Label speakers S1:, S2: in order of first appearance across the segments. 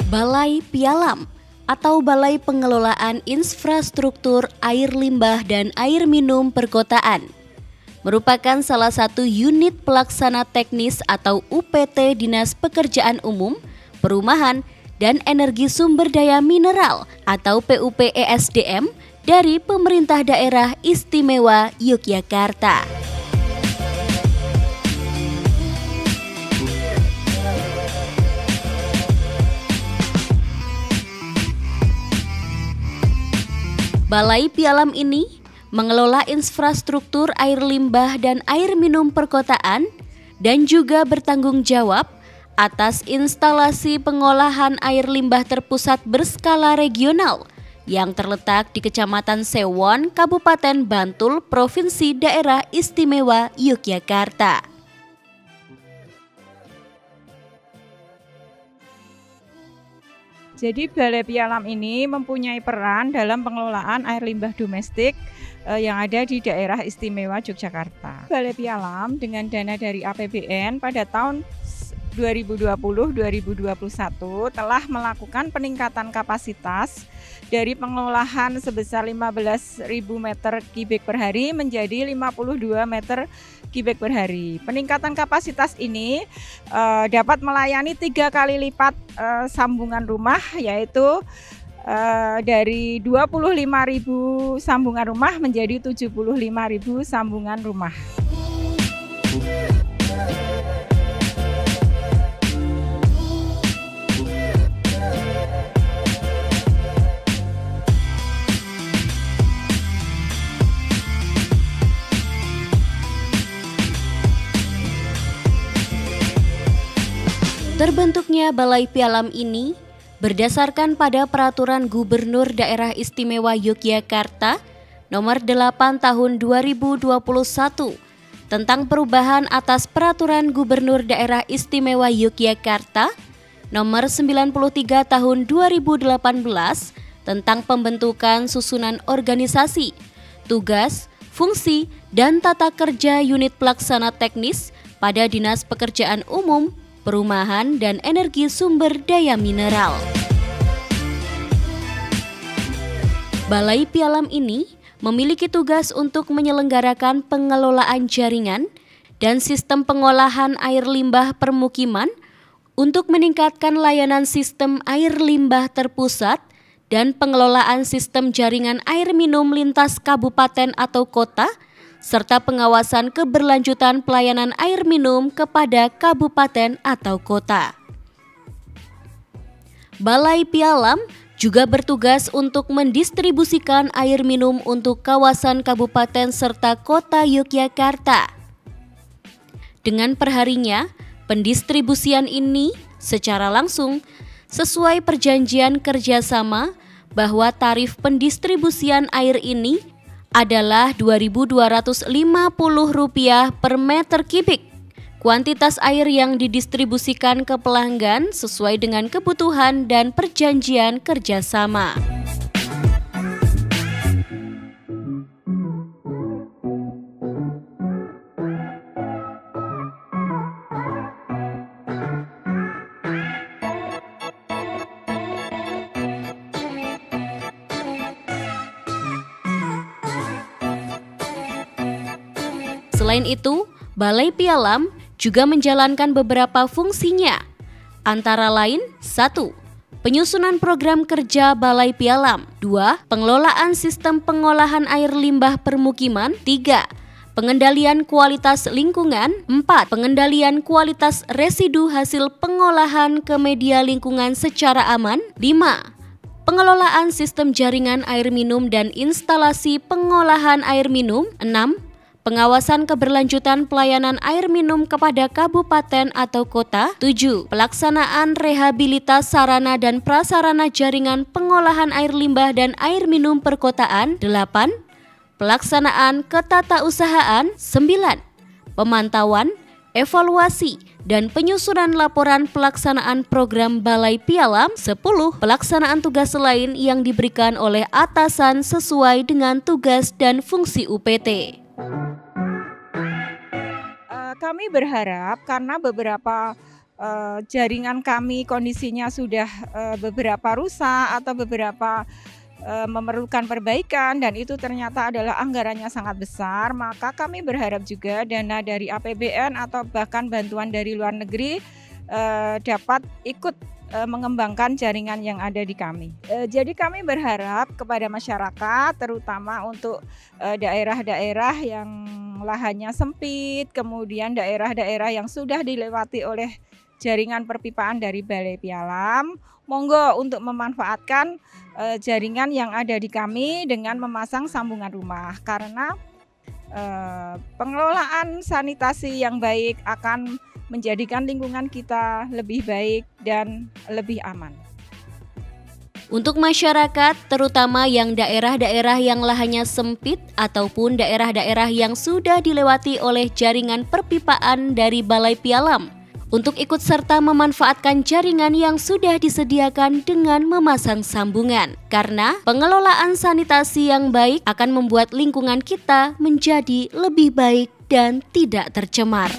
S1: Balai Pialam atau Balai Pengelolaan Infrastruktur Air Limbah dan Air Minum Perkotaan merupakan salah satu unit pelaksana teknis atau UPT Dinas Pekerjaan Umum, Perumahan, dan Energi Sumber Daya Mineral atau PUPESDM dari Pemerintah Daerah Istimewa Yogyakarta. Balai Pialam ini mengelola infrastruktur air limbah dan air minum perkotaan dan juga bertanggung jawab atas instalasi pengolahan air limbah terpusat berskala regional yang terletak di Kecamatan Sewon, Kabupaten Bantul, Provinsi Daerah Istimewa Yogyakarta.
S2: Jadi Balai Pialam ini mempunyai peran dalam pengelolaan air limbah domestik yang ada di daerah istimewa Yogyakarta. Balai Pialam dengan dana dari APBN pada tahun 2020-2021 telah melakukan peningkatan kapasitas dari pengolahan sebesar 15.000 meter kubik per hari menjadi 52 meter kubik per hari. Peningkatan kapasitas ini dapat melayani 3 kali lipat sambungan rumah, yaitu dari 25.000 sambungan rumah menjadi 75.000 sambungan rumah.
S1: Terbentuknya Balai Pialam ini berdasarkan pada Peraturan Gubernur Daerah Istimewa Yogyakarta Nomor 8 Tahun 2021 tentang perubahan atas Peraturan Gubernur Daerah Istimewa Yogyakarta Nomor 93 Tahun 2018 tentang pembentukan susunan organisasi, tugas, fungsi, dan tata kerja unit pelaksana teknis pada Dinas Pekerjaan Umum, Perumahan, dan Energi Sumber Daya Mineral. Balai Pialam ini memiliki tugas untuk menyelenggarakan pengelolaan jaringan dan sistem pengolahan air limbah permukiman untuk meningkatkan layanan sistem air limbah terpusat dan pengelolaan sistem jaringan air minum lintas kabupaten atau kota, serta pengawasan keberlanjutan pelayanan air minum kepada kabupaten atau kota. Balai Pialam juga bertugas untuk mendistribusikan air minum untuk kawasan kabupaten serta kota Yogyakarta. Dengan perharinya, pendistribusian ini secara langsung sesuai perjanjian kerjasama bahwa tarif pendistribusian air ini adalah Rp2.250 per meter kubik. Kuantitas air yang didistribusikan ke pelanggan sesuai dengan kebutuhan dan perjanjian kerjasama. Selain itu, Balai Pialam juga menjalankan beberapa fungsinya, antara lain 1. Penyusunan program kerja Balai Pialam. 2. Pengelolaan sistem pengolahan air limbah permukiman. 3. Pengendalian kualitas lingkungan. 4. Pengendalian kualitas residu hasil pengolahan ke media lingkungan secara aman. 5. Pengelolaan sistem jaringan air minum dan instalasi pengolahan air minum. 6. Pengawasan keberlanjutan pelayanan air minum kepada kabupaten atau kota. 7. Pelaksanaan rehabilitas sarana dan prasarana jaringan pengolahan air limbah dan air minum perkotaan. 8. Pelaksanaan ketatausahaan. 9. Pemantauan, evaluasi, dan penyusunan laporan pelaksanaan program Balai Pialam. 10. Pelaksanaan tugas lain yang diberikan oleh atasan sesuai dengan tugas dan fungsi UPT.
S2: Kami berharap karena beberapa jaringan kami kondisinya sudah beberapa rusak atau beberapa memerlukan perbaikan dan itu ternyata adalah anggarannya sangat besar, maka kami berharap juga dana dari APBN atau bahkan bantuan dari luar negeri dapat ikut mengembangkan jaringan yang ada di kami. Jadi kami berharap kepada masyarakat, terutama untuk daerah-daerah yang lahannya sempit, kemudian daerah-daerah yang sudah dilewati oleh jaringan perpipaan dari Balai Pialam, monggo untuk memanfaatkan jaringan yang ada di kami dengan memasang sambungan rumah, karena pengelolaan sanitasi yang baik akan menjadikan lingkungan kita lebih baik dan lebih aman.
S1: Untuk masyarakat, terutama yang daerah-daerah yang lahannya sempit ataupun daerah-daerah yang sudah dilewati oleh jaringan perpipaan dari Balai Pialam, untuk ikut serta memanfaatkan jaringan yang sudah disediakan dengan memasang sambungan. Karena pengelolaan sanitasi yang baik akan membuat lingkungan kita menjadi lebih baik dan tidak tercemar.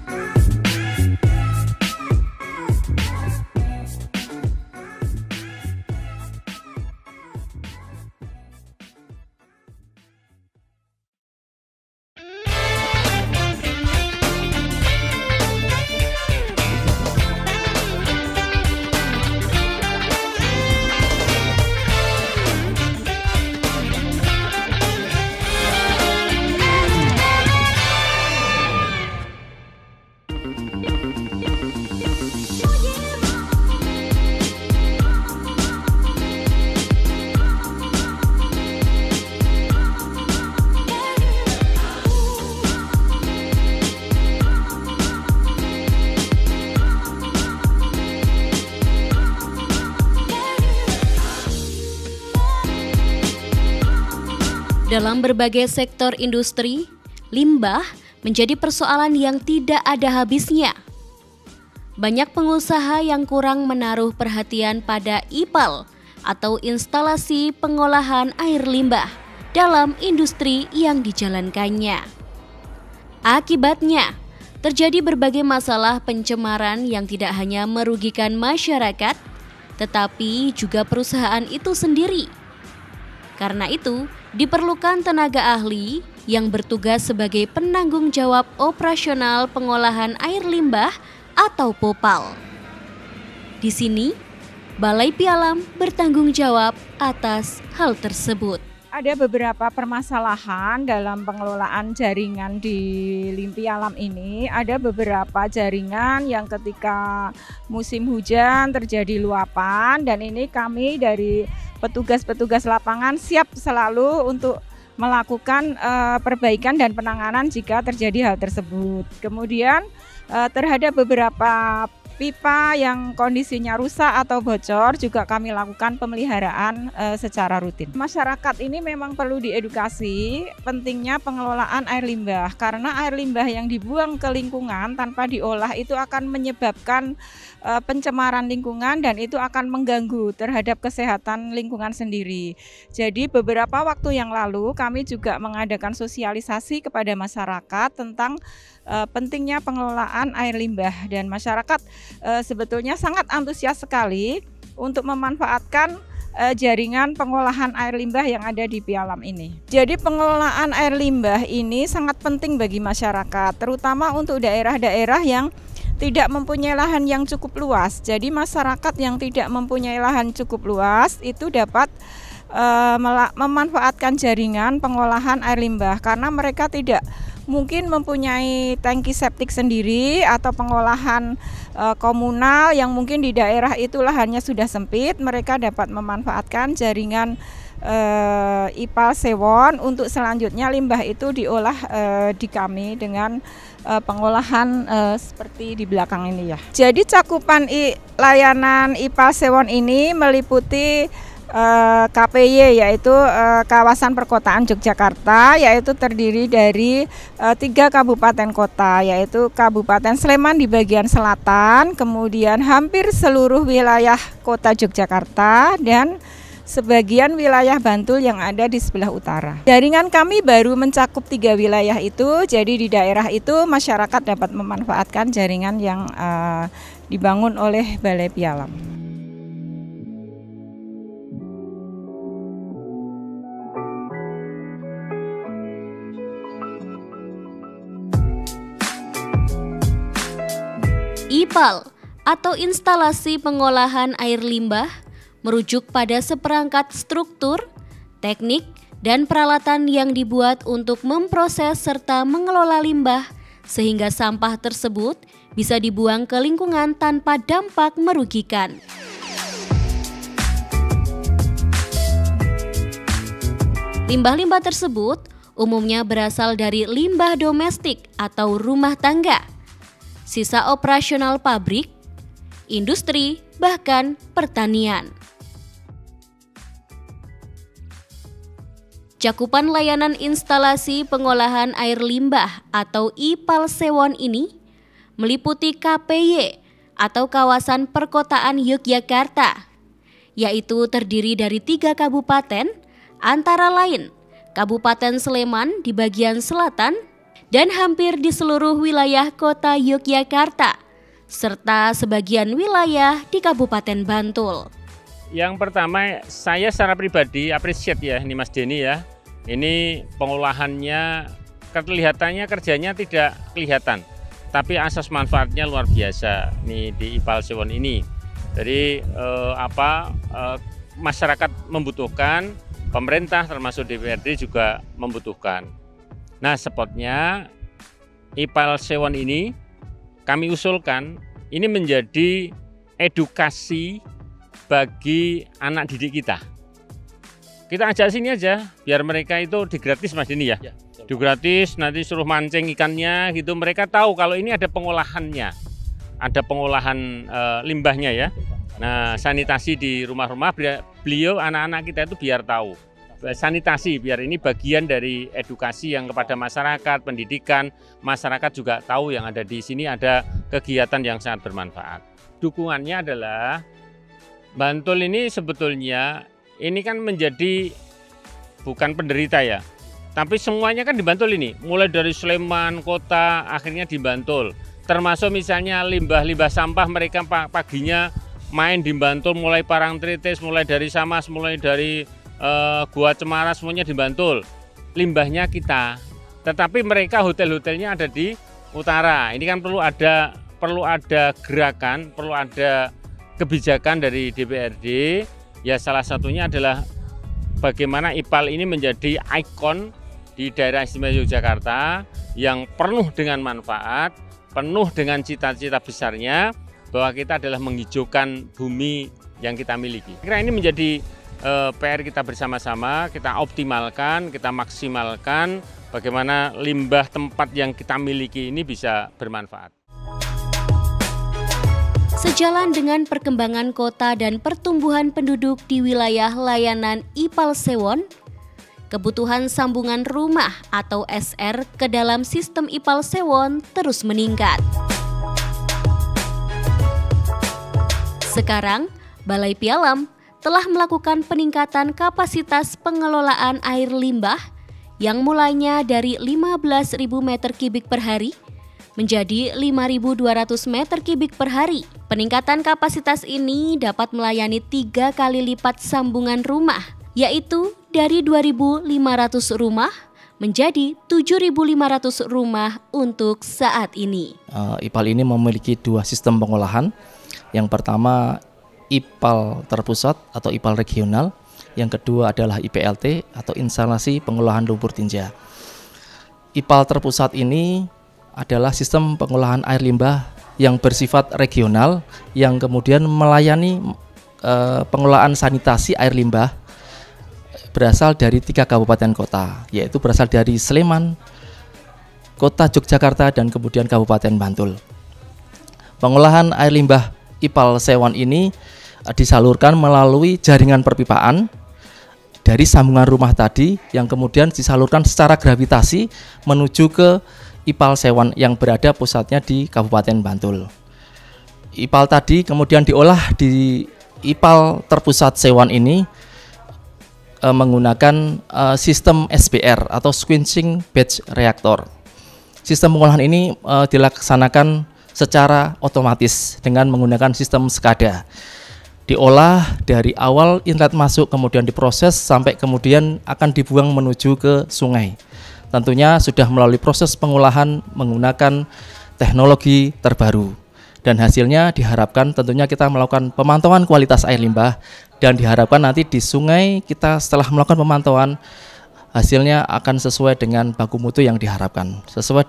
S1: Dalam berbagai sektor industri, limbah menjadi persoalan yang tidak ada habisnya. Banyak pengusaha yang kurang menaruh perhatian pada IPAL atau instalasi pengolahan air limbah dalam industri yang dijalankannya. Akibatnya, terjadi berbagai masalah pencemaran yang tidak hanya merugikan masyarakat, tetapi juga perusahaan itu sendiri. Karena itu, diperlukan tenaga ahli yang bertugas sebagai penanggung jawab operasional pengolahan air limbah atau POPAL. Di sini, Balai Pialam bertanggung jawab atas hal tersebut.
S2: Ada beberapa permasalahan dalam pengelolaan jaringan di Limpialam ini. Ada beberapa jaringan yang ketika musim hujan terjadi luapan, dan ini kami dari petugas-petugas lapangan siap selalu untuk melakukan perbaikan dan penanganan jika terjadi hal tersebut. Kemudian terhadap beberapa pipa yang kondisinya rusak atau bocor juga kami lakukan pemeliharaan secara rutin. Masyarakat ini memang perlu diedukasi pentingnya pengelolaan air limbah, karena air limbah yang dibuang ke lingkungan tanpa diolah itu akan menyebabkan pencemaran lingkungan dan itu akan mengganggu terhadap kesehatan lingkungan sendiri. Jadi beberapa waktu yang lalu kami juga mengadakan sosialisasi kepada masyarakat tentang pentingnya pengelolaan air limbah, dan masyarakat sebetulnya sangat antusias sekali untuk memanfaatkan jaringan pengolahan air limbah yang ada di Pialam ini. Jadi pengelolaan air limbah ini sangat penting bagi masyarakat, terutama untuk daerah-daerah yang tidak mempunyai lahan yang cukup luas. Jadi masyarakat yang tidak mempunyai lahan cukup luas itu dapat memanfaatkan jaringan pengolahan air limbah, karena mereka tidak mungkin mempunyai tangki septik sendiri atau pengolahan komunal yang mungkin di daerah itu lahannya sudah sempit. Mereka dapat memanfaatkan jaringan IPAL Sewon untuk selanjutnya limbah itu diolah di kami dengan pengolahan seperti di belakang ini ya. Jadi cakupan layanan IPAL Sewon ini meliputi KPY, yaitu kawasan perkotaan Yogyakarta, yaitu terdiri dari 3 kabupaten kota, yaitu Kabupaten Sleman di bagian selatan, kemudian hampir seluruh wilayah kota Yogyakarta, dan sebagian wilayah Bantul yang ada di sebelah utara. Jaringan kami baru mencakup 3 wilayah itu, jadi di daerah itu masyarakat dapat memanfaatkan jaringan yang dibangun oleh Balai Pialam.
S1: IPAL atau instalasi pengolahan air limbah merujuk pada seperangkat struktur, teknik, dan peralatan yang dibuat untuk memproses serta mengelola limbah sehingga sampah tersebut bisa dibuang ke lingkungan tanpa dampak merugikan. Limbah-limbah tersebut umumnya berasal dari limbah domestik atau rumah tangga, sisa operasional pabrik, industri, bahkan pertanian. Cakupan layanan instalasi pengolahan air limbah atau IPAL Sewon ini meliputi KPY atau Kawasan Perkotaan Yogyakarta, yaitu terdiri dari 3 kabupaten, antara lain Kabupaten Sleman di bagian selatan dan hampir di seluruh wilayah kota Yogyakarta, serta sebagian wilayah di Kabupaten Bantul.
S3: Yang pertama, saya secara pribadi appreciate ya, ini Mas Denny ya. Ini pengolahannya, kelihatannya kerjanya tidak kelihatan, tapi asas manfaatnya luar biasa nih di IPAL Sewon ini. Jadi masyarakat membutuhkan, pemerintah termasuk DPRD juga membutuhkan. Nah, spotnya IPAL Sewon ini kami usulkan ini menjadi edukasi bagi anak didik kita. Kita ajak sini aja, biar mereka itu digratis Mas Denny ya. Digratis, nanti suruh mancing ikannya gitu. Mereka tahu kalau ini ada pengolahannya, ada pengolahan limbahnya ya. Nah, sanitasi di rumah-rumah, beliau anak-anak kita itu biar tahu. Sanitasi, biar ini bagian dari edukasi yang kepada masyarakat, pendidikan, masyarakat juga tahu yang ada di sini ada kegiatan yang sangat bermanfaat. Dukungannya adalah Bantul ini sebetulnya ini kan menjadi bukan penderita ya, tapi semuanya kan di Bantul ini, mulai dari Sleman, kota, akhirnya di Bantul. Termasuk misalnya limbah-limbah sampah mereka paginya main di Bantul, mulai Parangtritis, mulai dari Samas, mulai dari Gua Cemara, semuanya di Bantul. Limbahnya kita, tetapi mereka hotel-hotelnya ada di utara. Ini kan perlu ada gerakan, perlu ada kebijakan dari DPRD. Ya salah satunya adalah bagaimana IPAL ini menjadi ikon di daerah istimewa Yogyakarta yang penuh dengan manfaat, penuh dengan cita-cita besarnya bahwa kita adalah menghijaukan bumi yang kita miliki. Kira ini menjadi PR kita bersama-sama, kita optimalkan, kita maksimalkan bagaimana limbah tempat yang kita miliki ini bisa bermanfaat.
S1: Sejalan dengan perkembangan kota dan pertumbuhan penduduk di wilayah layanan IPAL Sewon, kebutuhan sambungan rumah atau SR ke dalam sistem IPAL Sewon terus meningkat. Sekarang, Balai Pialam telah melakukan peningkatan kapasitas pengelolaan air limbah yang mulainya dari 15.000 meter kubik per hari menjadi 5.200 meter kubik per hari. Peningkatan kapasitas ini dapat melayani 3 kali lipat sambungan rumah, yaitu dari 2.500 rumah menjadi 7.500 rumah untuk saat ini.
S4: IPAL ini memiliki 2 sistem pengolahan. Yang pertama IPAL terpusat atau IPAL regional, yang kedua adalah IPLT atau instalasi pengolahan lumpur tinja. IPAL terpusat ini adalah sistem pengolahan air limbah yang bersifat regional yang kemudian melayani pengolahan sanitasi air limbah berasal dari 3 kabupaten kota, yaitu berasal dari Sleman, kota Yogyakarta, dan kemudian Kabupaten Bantul. Pengolahan air limbah IPAL Sewon ini disalurkan melalui jaringan perpipaan dari sambungan rumah tadi yang kemudian disalurkan secara gravitasi menuju ke IPAL Sewon yang berada pusatnya di Kabupaten Bantul. IPAL tadi kemudian diolah di IPAL terpusat Sewon ini menggunakan sistem SBR atau Switching Batch Reactor. Sistem pengolahan ini dilaksanakan secara otomatis dengan menggunakan sistem SCADA. Diolah dari awal inlet masuk, kemudian diproses sampai kemudian akan dibuang menuju ke sungai. Tentunya sudah melalui proses pengolahan menggunakan teknologi terbaru. Dan hasilnya diharapkan tentunya kita melakukan pemantauan kualitas air limbah, dan diharapkan nanti di sungai kita setelah melakukan pemantauan hasilnya akan sesuai dengan baku mutu yang diharapkan, sesuai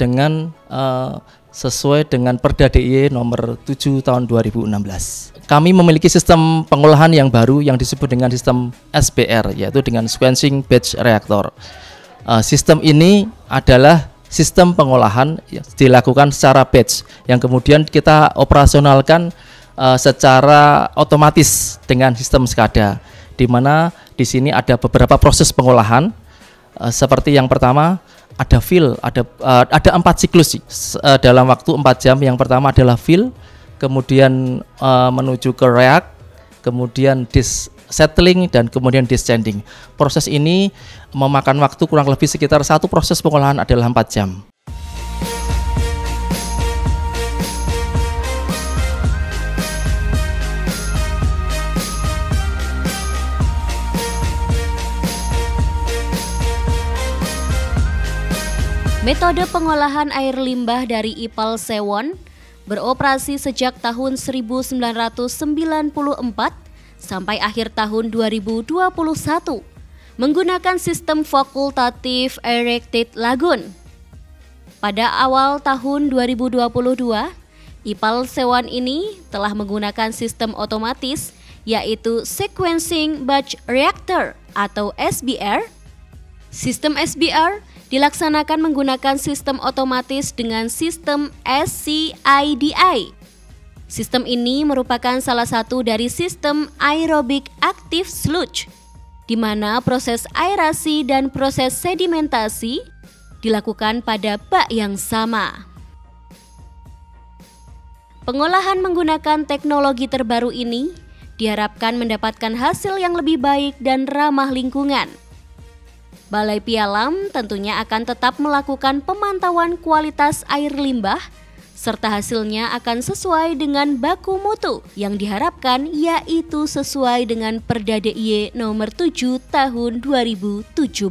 S4: dengan Perda DIY nomor 7 tahun 2016. Kami memiliki sistem pengolahan yang baru yang disebut dengan sistem SBR, yaitu dengan Sequencing Batch Reactor. Sistem ini adalah sistem pengolahan dilakukan secara batch yang kemudian kita operasionalkan secara otomatis dengan sistem SCADA, di mana di sini ada beberapa proses pengolahan seperti yang pertama ada fill, ada 4 siklus dalam waktu 4 jam. Yang pertama adalah fill, kemudian menuju ke react, kemudian settling, dan kemudian descending. Proses ini memakan waktu kurang lebih sekitar satu proses pengolahan adalah 4 jam.
S1: Metode pengolahan air limbah dari IPAL Sewon beroperasi sejak tahun 1994 sampai akhir tahun 2021 menggunakan sistem fakultatif Erected Lagoon. Pada awal tahun 2022, IPAL Sewon ini telah menggunakan sistem otomatis yaitu Sequencing Batch Reactor atau SBR. Sistem SBR dilaksanakan menggunakan sistem otomatis dengan sistem SCIDI. Sistem ini merupakan salah satu dari sistem aerobik active sludge, di mana proses aerasi dan proses sedimentasi dilakukan pada bak yang sama. Pengolahan menggunakan teknologi terbaru ini diharapkan mendapatkan hasil yang lebih baik dan ramah lingkungan. Balai Pialam tentunya akan tetap melakukan pemantauan kualitas air limbah serta hasilnya akan sesuai dengan baku mutu yang diharapkan, yaitu sesuai dengan Perda DIY nomor 7 tahun 2017.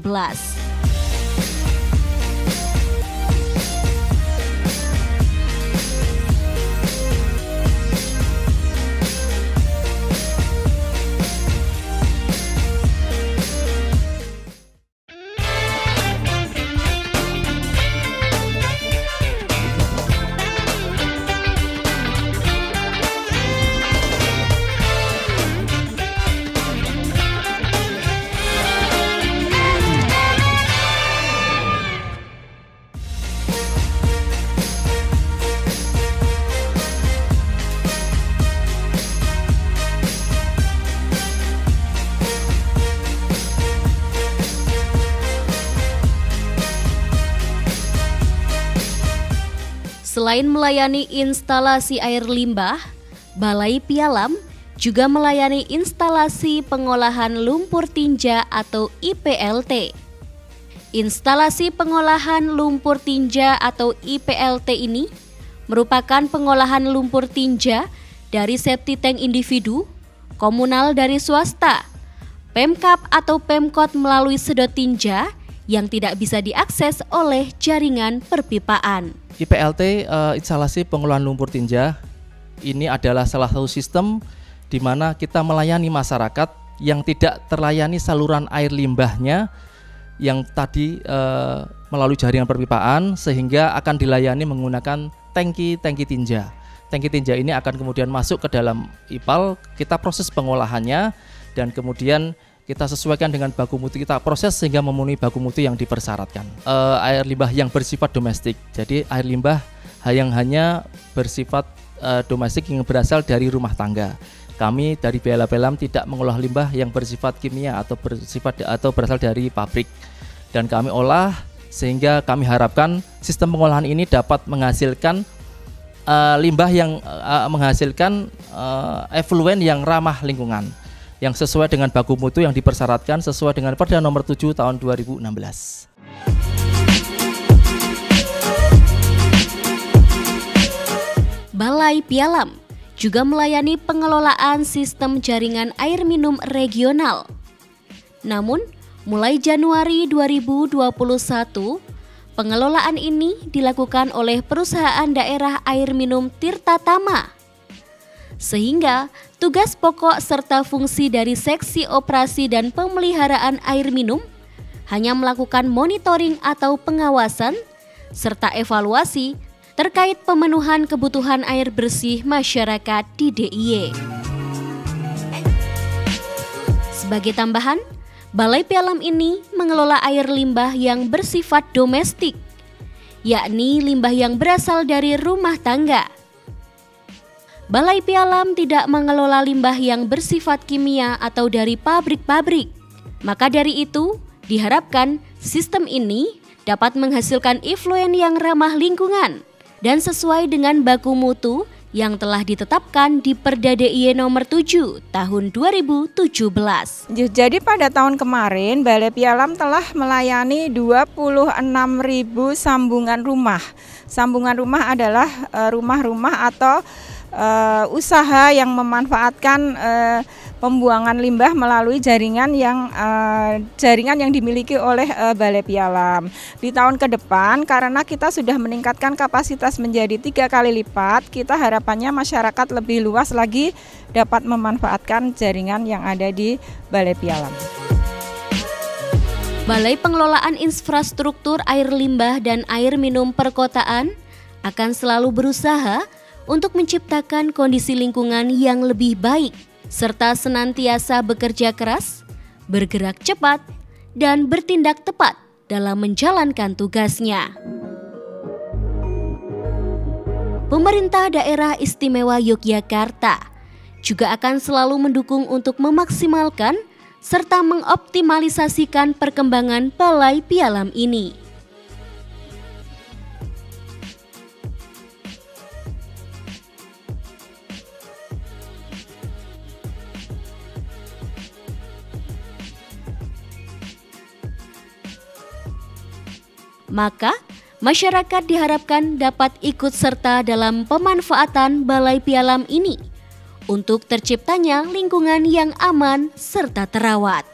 S1: Selain melayani instalasi air limbah, Balai Pialam juga melayani instalasi pengolahan lumpur tinja atau IPLT. Instalasi pengolahan lumpur tinja atau IPLT ini merupakan pengolahan lumpur tinja dari septic tank individu, komunal dari swasta, Pemkap atau Pemkot melalui sedot tinja yang tidak bisa diakses oleh jaringan perpipaan.
S4: IPLT, instalasi pengolahan lumpur tinja, ini adalah salah satu sistem di mana kita melayani masyarakat yang tidak terlayani saluran air limbahnya yang tadi melalui jaringan perpipaan, sehingga akan dilayani menggunakan tangki tinja. Tangki tinja ini akan kemudian masuk ke dalam IPAL, kita proses pengolahannya dan kemudian kita sesuaikan dengan baku mutu, kita proses sehingga memenuhi baku mutu yang dipersyaratkan. Air limbah yang bersifat domestik, jadi air limbah yang hanya bersifat domestik yang berasal dari rumah tangga. Kami dari Pialam tidak mengolah limbah yang bersifat kimia atau berasal dari pabrik, dan kami olah sehingga kami harapkan sistem pengolahan ini dapat menghasilkan limbah yang menghasilkan efluen yang ramah lingkungan, yang sesuai dengan baku mutu yang dipersyaratkan sesuai dengan Perda nomor 7 tahun 2016.
S1: Balai Pialam juga melayani pengelolaan sistem jaringan air minum regional. Namun, mulai Januari 2021, pengelolaan ini dilakukan oleh perusahaan daerah air minum Tirta Tama. Sehingga tugas pokok serta fungsi dari seksi operasi dan pemeliharaan air minum hanya melakukan monitoring atau pengawasan serta evaluasi terkait pemenuhan kebutuhan air bersih masyarakat di DIY. Sebagai tambahan, Balai Pialam ini mengelola air limbah yang bersifat domestik, yakni limbah yang berasal dari rumah tangga. Balai Pialam tidak mengelola limbah yang bersifat kimia atau dari pabrik-pabrik. Maka dari itu, diharapkan sistem ini dapat menghasilkan effluent yang ramah lingkungan dan sesuai dengan baku mutu yang telah ditetapkan di Perda DIY nomor 7 tahun 2017.
S2: Jadi pada tahun kemarin Balai Pialam telah melayani 26.000 sambungan rumah. Sambungan rumah adalah rumah-rumah atau usaha yang memanfaatkan pembuangan limbah melalui jaringan yang dimiliki oleh Balai Pialam. Di tahun ke depan, karena kita sudah meningkatkan kapasitas menjadi 3 kali lipat, kita harapannya masyarakat lebih luas lagi dapat memanfaatkan jaringan yang ada di Balai Pialam.
S1: Balai Pengelolaan Infrastruktur Air Limbah dan Air Minum Perkotaan akan selalu berusaha untuk menciptakan kondisi lingkungan yang lebih baik, serta senantiasa bekerja keras, bergerak cepat, dan bertindak tepat dalam menjalankan tugasnya. Pemerintah Daerah Istimewa Yogyakarta juga akan selalu mendukung untuk memaksimalkan serta mengoptimalisasikan perkembangan Balai Pialam ini. Maka, masyarakat diharapkan dapat ikut serta dalam pemanfaatan Balai Pialam ini untuk terciptanya lingkungan yang aman serta terawat.